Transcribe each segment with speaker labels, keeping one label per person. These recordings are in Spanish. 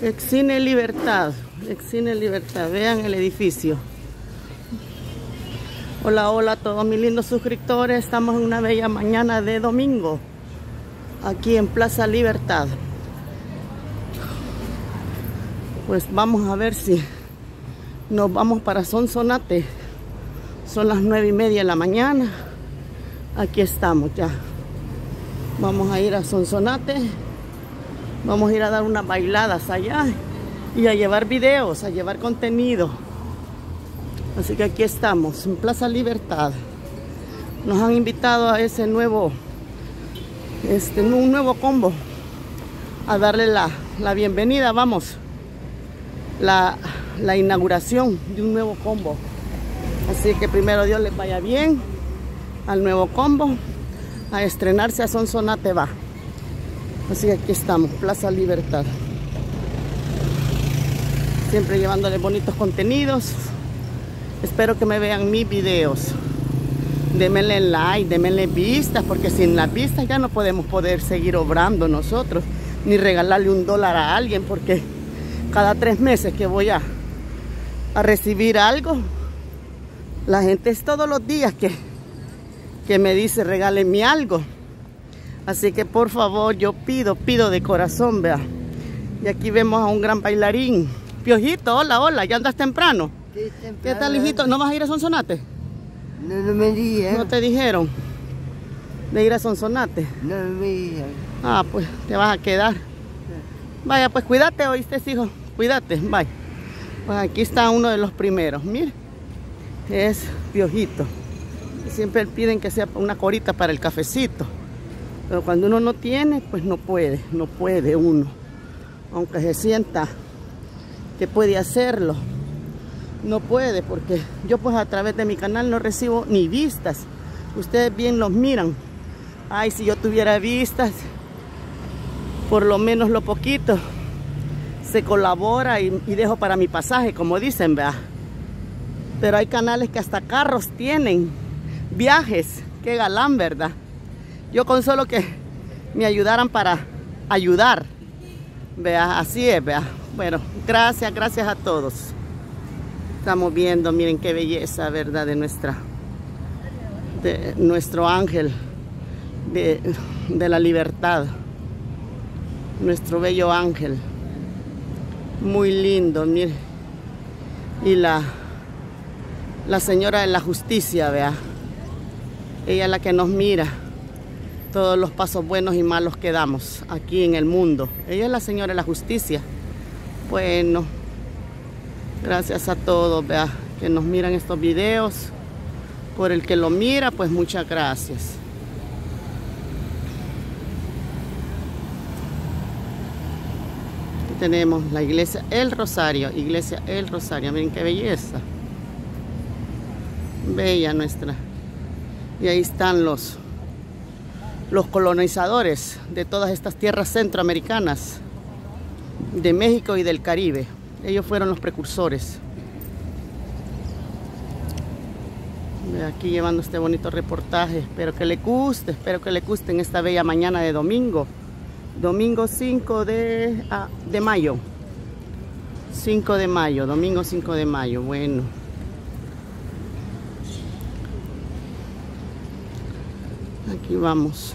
Speaker 1: Excine Libertad, Excine Libertad, vean el edificio. Hola, hola a todos mis lindos suscriptores, estamos en una bella mañana de domingo, aquí en Plaza Libertad. Pues vamos a ver si nos vamos para Sonsonate. Son las 9:30 de la mañana, aquí estamos ya. Vamos a ir a Sonsonate. Vamos a ir a dar unas bailadas allá y a llevar videos, a llevar contenido. Así que aquí estamos, en Plaza Libertad. Nos han invitado a ese nuevo, un nuevo combo, a darle la bienvenida, vamos, la inauguración de un nuevo combo. Así que primero Dios les vaya bien al nuevo combo, a estrenarse a Sonsonate va. Así que aquí estamos, Plaza Libertad. Siempre llevándoles bonitos contenidos. Espero que me vean mis videos. Démenle like, démenle vistas, porque sin las vistas ya no podemos seguir obrando nosotros, ni regalarle $1 a alguien, porque cada 3 meses que voy a recibir algo, la gente es todos los días que me dice regálenme algo. Así que por favor yo pido de corazón, vea. Y aquí vemos a un gran bailarín. Piojito, hola, hola, ¿ya andas temprano?
Speaker 2: Sí, temprano.
Speaker 1: ¿Qué tal, hijito? ¿No vas a ir a Sonsonate?
Speaker 2: No me dijeron.
Speaker 1: ¿No te dijeron de ir a Sonsonate?
Speaker 2: No me dijeron.
Speaker 1: Ah, pues te vas a quedar. Vaya, pues cuídate, ¿oíste, hijo? Cuídate, vaya. Pues aquí está uno de los primeros, mire. Es Piojito. Siempre piden que sea una corita para el cafecito. Pero cuando uno no tiene, pues no puede uno. Aunque se sienta que puede hacerlo, no puede, porque yo pues a través de mi canal no recibo ni vistas. Ustedes bien los miran. Ay, si yo tuviera vistas, por lo menos lo poquito se colabora y dejo para mi pasaje, como dicen, ¿verdad? Pero hay canales que hasta carros tienen, viajes, qué galán, ¿verdad? Yo con solo que me ayudaran para ayudar, vea, así es, vea. Bueno, gracias a todos. Estamos viendo, miren qué belleza, ¿verdad? De nuestro ángel de la libertad. Nuestro bello ángel. Muy lindo, miren. Y la señora de la justicia, vea. Ella es la que nos mira todos los pasos buenos y malos que damos aquí en el mundo. Ella es la señora de la justicia. Bueno, gracias a todos, vea, que nos miran estos videos. Por el que lo mira, pues muchas gracias. Aquí tenemos la iglesia El Rosario, iglesia El Rosario. Miren qué belleza. Bella nuestra. Y ahí están los colonizadores de todas estas tierras centroamericanas, de México y del Caribe. Ellos fueron los precursores. Aquí llevando este bonito reportaje. Espero que le guste en esta bella mañana de domingo. Domingo 5 de mayo. 5 de mayo, domingo 5 de mayo. Bueno. Aquí vamos.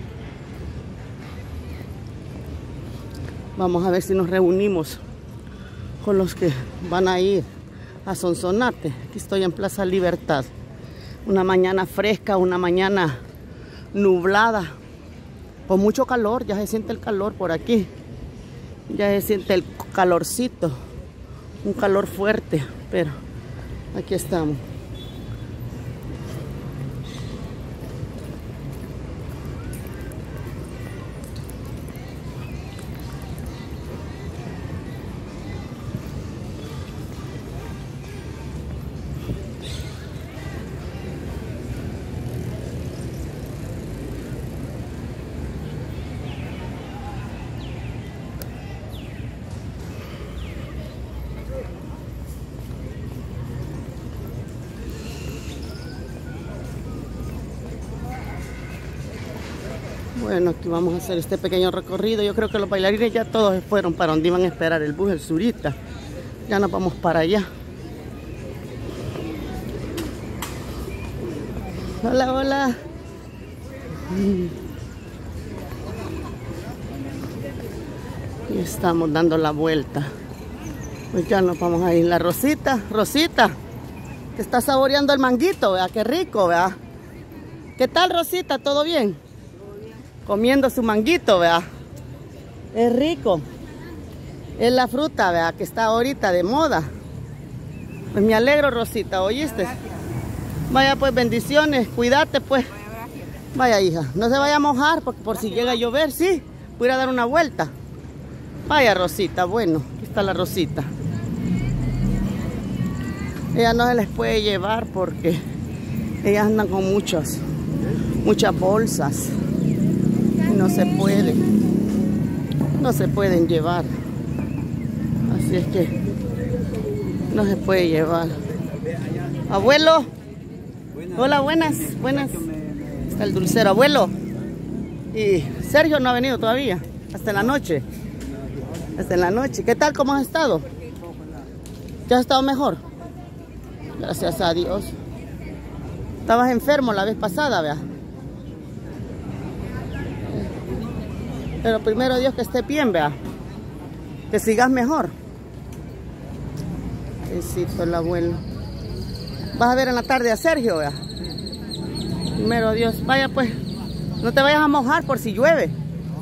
Speaker 1: Vamos a ver si nos reunimos con los que van a ir a Sonsonate. Aquí estoy en Plaza Libertad. Una mañana fresca, una mañana nublada, con mucho calor. Ya se siente el calor por aquí. Ya se siente el calorcito. Un calor fuerte, pero aquí estamos. Bueno, aquí vamos a hacer este pequeño recorrido. Yo creo que los bailarines ya todos se fueron para donde iban a esperar el bus, el Zurita. Ya nos vamos para allá. Hola, hola. Y estamos dando la vuelta. Pues ya nos vamos a ir. La Rosita, Rosita, que está saboreando el manguito, ¿verdad? Qué rico, ¿verdad? ¿Qué tal, Rosita? ¿Todo bien? Comiendo su manguito, ¿verdad? Es rico. Es la fruta, ¿verdad? Que está ahorita de moda. Pues me alegro, Rosita, ¿oíste? Vaya, pues, bendiciones. Cuídate, pues. Vaya, hija. No se vaya a mojar porque por si llega a llover, sí. Voy a ir a dar una vuelta. Vaya, Rosita. Bueno, aquí está la Rosita. Ella no se les puede llevar porque ellas andan con muchas bolsas. Y no se puede. No se pueden llevar. Así es que no se puede llevar. Abuelo. Hola, buenas. Buenas. Está el dulcero, abuelo. Y Sergio no ha venido todavía. Hasta en la noche. Hasta en la noche. ¿Qué tal? ¿Cómo has estado? ¿Ya has estado mejor? Gracias a Dios. Estabas enfermo la vez pasada, vea. Pero primero Dios que esté bien, vea. Que sigas mejor. Besito el abuelo. Vas a ver en la tarde a Sergio, vea. Primero Dios. Vaya pues. No te vayas a mojar por si llueve.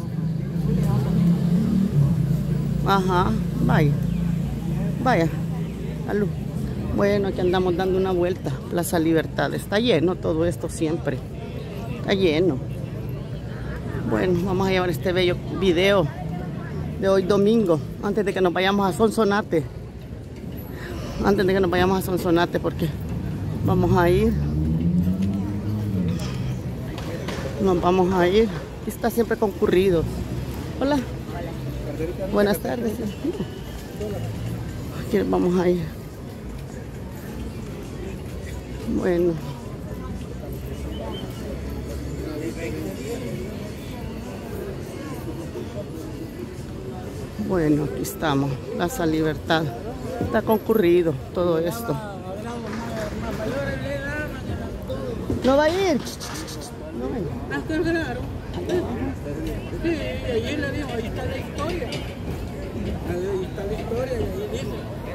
Speaker 1: Ajá. Vaya. Vaya. Salud. Bueno, aquí andamos dando una vuelta. Plaza Libertad. Está lleno todo esto siempre. Está lleno. Bueno, vamos a llevar este bello video de hoy domingo. Antes de que nos vayamos a Sonsonate. Antes de que nos vayamos a Sonsonate porque vamos a ir. Nos vamos a ir. Aquí está siempre concurrido. Hola. Buenas tardes. Aquí vamos a ir. Bueno. Bueno, aquí estamos. Plaza Libertad. Está concurrido todo esto. ¿No va a ir? No va a ir.
Speaker 3: Hasta claro. Sí, allí le dijo, ahí está la historia. Ahí está la historia y ahí dice.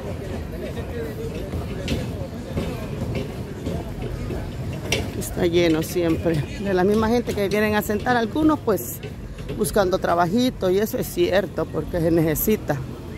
Speaker 1: Está lleno siempre. De la misma gente que vienen a sentar, algunos pues buscando trabajito, y eso es cierto porque se necesita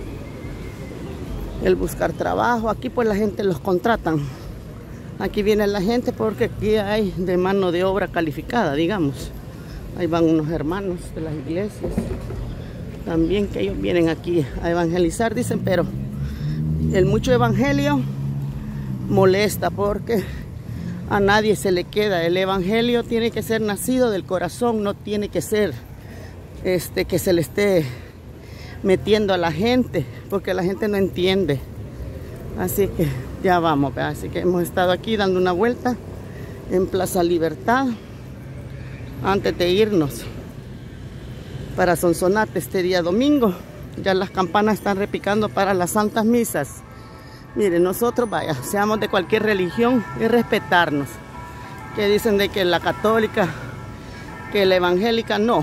Speaker 1: el buscar trabajo. Aquí pues la gente los contratan. Aquí viene la gente porque aquí hay de mano de obra calificada, digamos. Ahí van unos hermanos de las iglesias también, que ellos vienen aquí a evangelizar, dicen, pero el mucho evangelio molesta porque a nadie se le queda. El evangelio tiene que ser nacido del corazón, no tiene que ser que se le esté metiendo a la gente, porque la gente no entiende. Así que ya vamos, ¿verdad? Así que hemos estado aquí dando una vuelta en Plaza Libertad antes de irnos para Sonsonate este día domingo. Ya las campanas están repicando para las santas misas. Miren, nosotros, vaya, seamos de cualquier religión, y respetarnos. Que dicen de que la católica, que la evangélica, no.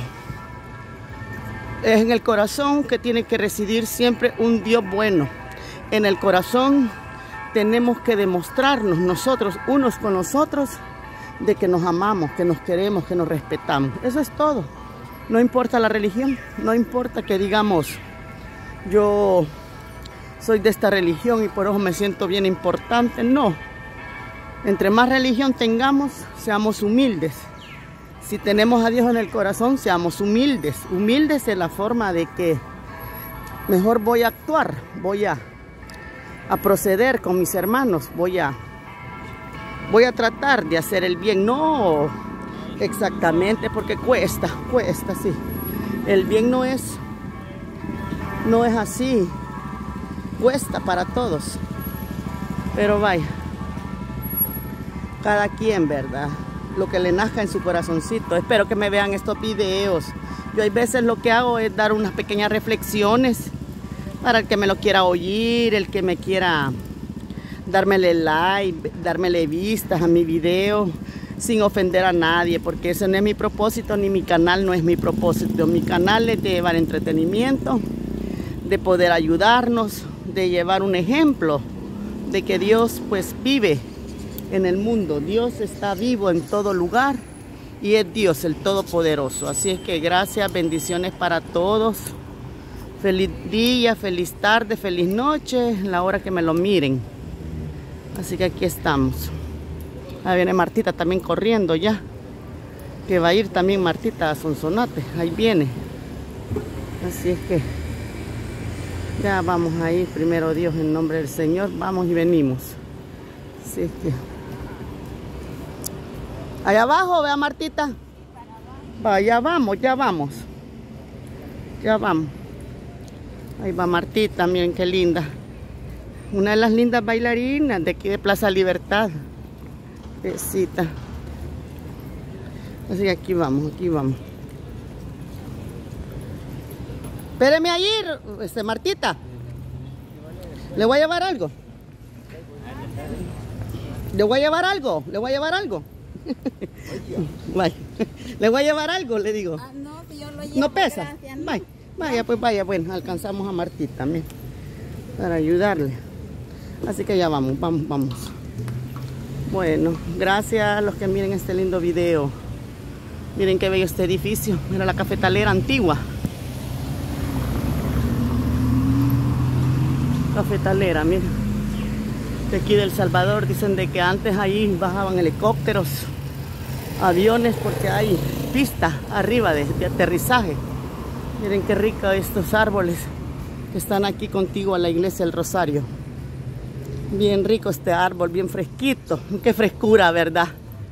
Speaker 1: Es en el corazón que tiene que residir siempre un Dios bueno. En el corazón tenemos que demostrarnos nosotros, unos con los otros, de que nos amamos, que nos queremos, que nos respetamos. Eso es todo. No importa la religión, no importa que digamos, yo soy de esta religión y por eso me siento bien importante. No. Entre más religión tengamos, seamos humildes. Si tenemos a Dios en el corazón, seamos humildes. Humildes en la forma de que mejor voy a actuar, voy a proceder con mis hermanos, voy a tratar de hacer el bien. No exactamente, porque cuesta, sí. El bien no es así, cuesta para todos. Pero vaya, cada quien, ¿verdad? lo que le nazca en su corazoncito. Espero que me vean estos videos. Yo hay veces lo que hago es dar unas pequeñas reflexiones para el que me lo quiera oír, el que me quiera dármele like, dármele vistas a mi video, sin ofender a nadie, porque ese no es mi propósito, ni mi canal no es mi propósito. Mi canal es de llevar entretenimiento, de poder ayudarnos, de llevar un ejemplo de que Dios pues vive en el mundo. Dios está vivo en todo lugar y es Dios el Todopoderoso. Así es que gracias, bendiciones para todos. Feliz día, feliz tarde, feliz noche, la hora que me lo miren. Así que aquí estamos. Ahí viene Martita también corriendo ya, que va a ir también Martita a Sonsonate. Ahí viene. Así es que ya vamos a ir, primero Dios, en nombre del Señor. Vamos y venimos. Así es que allá abajo, vea Martita. Allá vamos, ya vamos. Ya vamos. Ahí va Martita, miren qué linda. Una de las lindas bailarinas de aquí de Plaza Libertad. Besita. Así que aquí vamos, aquí vamos. Espéreme ahí, Martita. ¿Le voy a llevar algo? ¿Le voy a llevar algo? ¿Le voy a llevar algo? Vaya. ¿Le voy a llevar algo? Le digo.
Speaker 4: No, yo lo llevo.
Speaker 1: ¿No pesa?
Speaker 4: Gracias, no.
Speaker 1: Vaya, vaya, pues vaya. Bueno, alcanzamos a Martita también para ayudarle. Así que ya vamos, vamos, vamos. Bueno, gracias a los que miren este lindo video. Miren qué bello este edificio. Mira la cafetalera antigua. Cafetalera, miren. De aquí del Salvador dicen de que antes ahí bajaban helicópteros, aviones, porque hay pista arriba de aterrizaje. Miren qué rico estos árboles que están aquí contigo a la iglesia del Rosario. Bien rico este árbol, bien fresquito. Qué frescura, ¿verdad?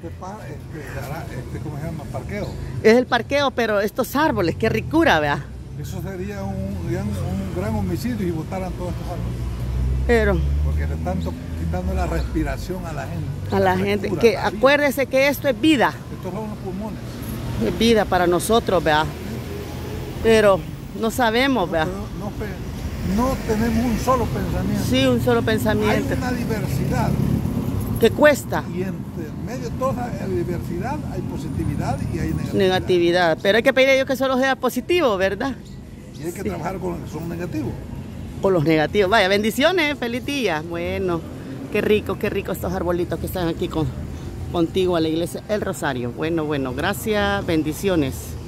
Speaker 5: ¿Cómo se llama? Parqueo.
Speaker 1: Es el parqueo, pero estos árboles, qué ricura, ¿verdad?
Speaker 5: Eso sería un gran homicidio si botaran todos estos árboles.
Speaker 1: Pero
Speaker 5: porque le están quitando la respiración a la gente.
Speaker 1: A la gente, que acuérdese que esto es vida.
Speaker 5: Estos son los pulmones.
Speaker 1: Es vida para nosotros, ¿verdad? Pero no sabemos, ¿verdad?
Speaker 5: No tenemos un solo pensamiento.
Speaker 1: Sí, un solo pensamiento.
Speaker 5: Hay una diversidad.
Speaker 1: ¿Qué cuesta?
Speaker 5: Y entre medio de toda la diversidad hay positividad y hay negatividad.
Speaker 1: Negatividad. Pero hay que pedir a Dios que solo sea positivo, ¿verdad?
Speaker 5: Y hay que trabajar con los que son negativos.
Speaker 1: Con los negativos. Vaya, bendiciones, feliz día. Bueno, qué rico estos arbolitos que están aquí contigo a la iglesia El Rosario. Bueno, gracias, bendiciones.